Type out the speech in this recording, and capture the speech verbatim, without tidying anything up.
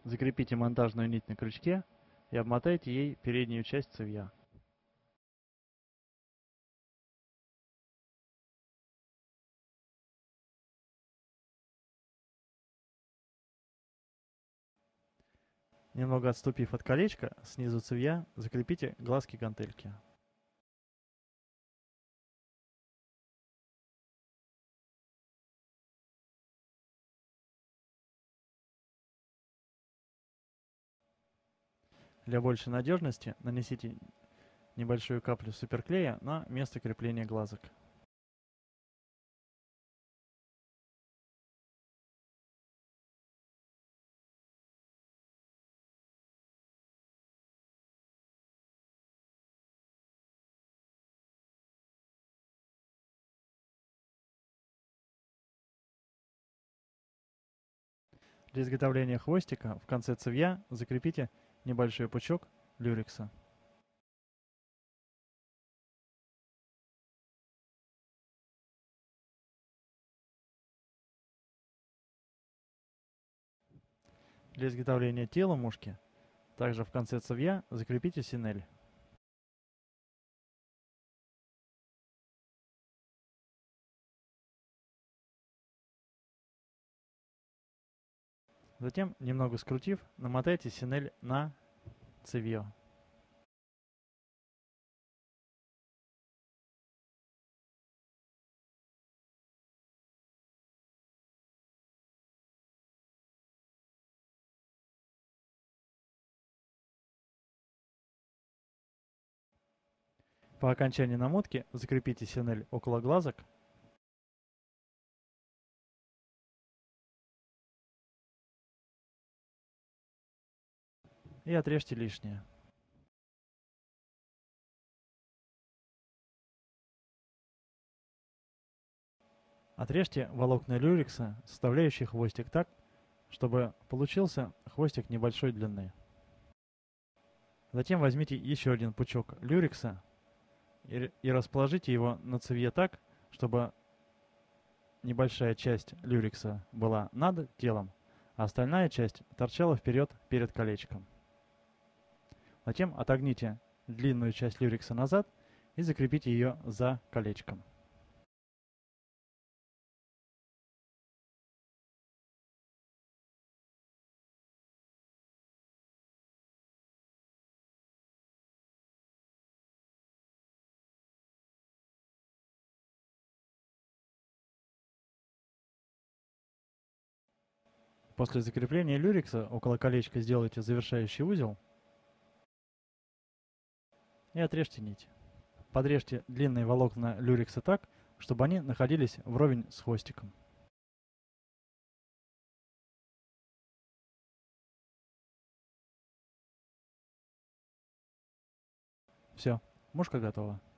Закрепите монтажную нить на крючке и обмотайте ей переднюю часть цевья. Немного отступив от колечка, снизу цевья закрепите глазки гантельки. Для большей надежности нанесите небольшую каплю суперклея на место крепления глазок. Для изготовления хвостика в конце цевья закрепите небольшой пучок люрекса. Для изготовления тела мушки также в конце цевья закрепите синель. Затем, немного скрутив, намотайте синель на цевье. По окончании намотки закрепите синель около глазок и отрежьте лишнее. Отрежьте волокна люрекса, составляющие хвостик, так, чтобы получился хвостик небольшой длины. Затем возьмите еще один пучок люрекса и, и расположите его на цевье так, чтобы небольшая часть люрекса была над телом, а остальная часть торчала вперед перед колечком. Затем отогните длинную часть люрекса назад и закрепите ее за колечком. После закрепления люрекса около колечка сделайте завершающий узел и отрежьте нить. Подрежьте длинные волокна люрекса так, чтобы они находились вровень с хвостиком. Все, мушка готова.